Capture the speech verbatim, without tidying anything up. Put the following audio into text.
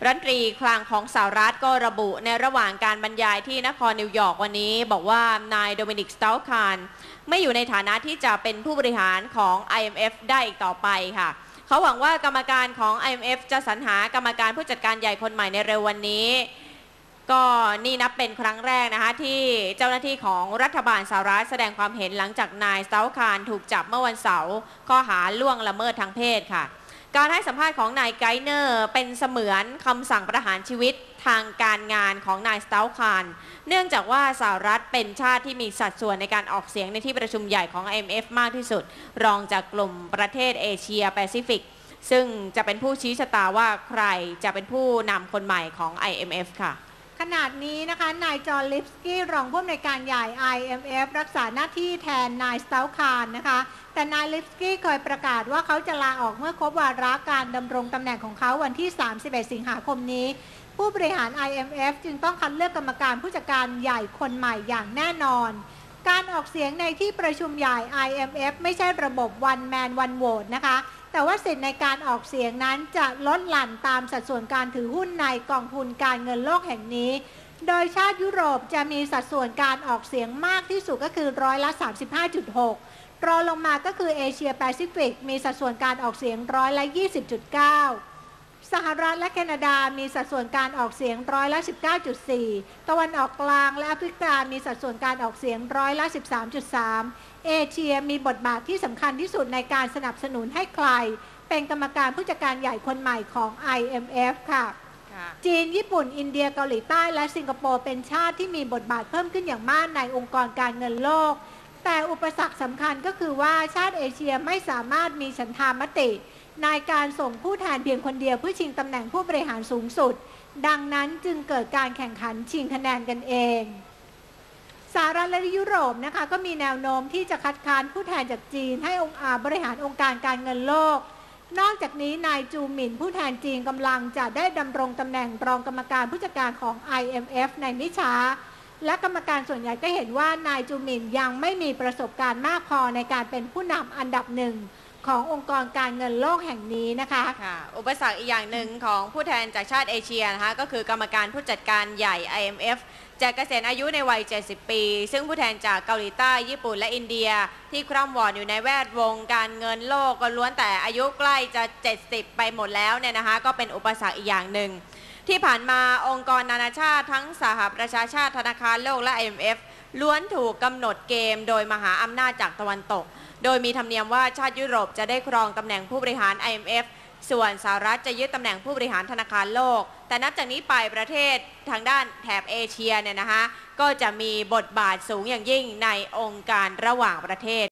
รัฐมนตรีคลังของสหรัฐก็ระบุในระหว่างการบรรยายที่นครนิวยอร์กวันนี้บอกว่านายโดมินิก สตาวคานไม่อยู่ในฐานะที่จะเป็นผู้บริหารของ ไอ เอ็ม เอฟ ได้อีกต่อไปค่ะเขาหวังว่ากรรมการของ ไอ เอ็ม เอฟ จะสรรหากรรมการผู้จัดการใหญ่คนใหม่ในเร็ววันนี้ก็นี่นับเป็นครั้งแรกนะคะที่เจ้าหน้าที่ของรัฐบาลสหรัฐแสดงความเห็นหลังจากนาย สตาวคานถูกจับเมื่อวันเสาร์ข้อหาล่วงละเมิดทางเพศค่ะการให้สัมภาษณ์ของนายไกเนอร์เป็นเสมือนคำสั่งประหารชีวิตทางการงานของนาย สตาวคานเนื่องจากว่าสหรัฐเป็นชาติที่มีสัดส่วนในการออกเสียงในที่ประชุมใหญ่ของ ไอ เอ็ม เอฟ มากที่สุดรองจากกลุ่มประเทศเอเชียแปซิฟิกซึ่งจะเป็นผู้ชี้ชะตาว่าใครจะเป็นผู้นำคนใหม่ของ ไอ เอ็ม เอฟ ค่ะขณะนี้นะคะนายจอห์นลิปสกี้รองผู้อำนวยการใหญ่ ไอ เอ็ม เอฟ รักษาหน้าที่แทนนาย สตาวคานนะคะแต่นายลิปสกี้เคยประกาศว่าเขาจะลาออกเมื่อครบวาระการดำรงตำแหน่งของเขาวันที่สามสิบเอ็ดสิงหาคมนี้ผู้บริหาร ไอ เอ็ม เอฟ จึงต้องคัดเลือกกรรมการผู้จัดการใหญ่คนใหม่อย่างแน่นอนการออกเสียงในที่ประชุมใหญ่ ไอ เอ็ม เอฟ ไม่ใช่ระบบ one man one vote นะคะแต่ว่าสิทธิ์ในการออกเสียงนั้นจะลดหลั่นตามสัดส่วนการถือหุ้นในกองทุนการเงินโลกแห่งนี้โดยชาติยุโรปจะมีสัดส่วนการออกเสียงมากที่สุดก็คือร้อยละ สามสิบห้าจุดหก รองลงมาก็คือเอเชียแปซิฟิกมีสัดส่วนการออกเสียงร้อยละ ยี่สิบจุดเก้า สหรัฐและแคนาดามีสัดส่วนการออกเสียงร้อยละ สิบเก้าจุดสี่ ตะวันออกกลางและแอฟริกามีสัดส่วนการออกเสียงร้อยละ สิบสามจุดสาม เอเชียมีบทบาทที่สำคัญที่สุดในการสนับสนุนให้ใครเป็นกรรมการผู้จัดการใหญ่คนใหม่ของ ไอ เอ็ม เอฟ ค่ะจีนญี่ปุ่นอินเดียเกาหลีใต้และสิงคโปร์เป็นชาติที่มีบทบาทเพิ่มขึ้นอย่างมากในองค์กรการเงินโลกแต่อุปสรรคสำคัญก็คือว่าชาติเอเชียไม่สามารถมีฉันทามติในการส่งผู้แทนเพียงคนเดียวเพื่อชิงตำแหน่งผู้บริหารสูงสุดดังนั้นจึงเกิดการแข่งขันชิงคะแนนกันเองสหรัฐและยุโรปนะคะก็มีแนวโน้มที่จะคัดค้านผู้แทนจากจีนให้องค์บริหารองค์การการเงินโลกนอกจากนี้นายจูหมินผู้แทนจีนกำลังจะได้ดำรงตำแหน่งรองกรรมการผู้จัดการของ ไอ เอ็ม เอฟ ในไม่ช้าและกรรมการส่วนใหญ่ก็เห็นว่านายจูหมินยังไม่มีประสบการณ์มากพอในการเป็นผู้นำอันดับหนึ่งขององค์กรการเงินโลกแห่งนี้นะคะค่ะอุปสรรคอีกอย่างหนึ่งของผู้แทนจากชาติเอเชียนะคะก็คือกรรมการผู้จัดการใหญ่ ไอ เอ็ม เอฟ จะเกษียณอายุในวัยเจ็ดสิบปีซึ่งผู้แทนจากเกาหลีใต้ญี่ปุ่นและอินเดียที่คร่ำวอดอยู่ในแวดวงการเงินโลกก็ล้วนแต่อายุใกล้จะเจ็ดสิบไปหมดแล้วเนี่ยนะคะก็เป็นอุปสรรคอีกอย่างหนึ่งที่ผ่านมาองค์กรนานาชาติทั้งสหประชาชาติธนาคารโลกและ ไอ เอ็ม เอฟ ล้วนถูกกำหนดเกมโดยมหาอำนาจจากตะวันตกโดยมีธรรมเนียมว่าชาติยุโรปจะได้ครองตำแหน่งผู้บริหาร ไอ เอ็ม เอฟ ส่วนสหรัฐจะยึดตำแหน่งผู้บริหารธนาคารโลกแต่นับจากนี้ไปประเทศทางด้านแถบเอเชียเนี่ยนะคะก็จะมีบทบาทสูงอย่างยิ่งในองค์การระหว่างประเทศ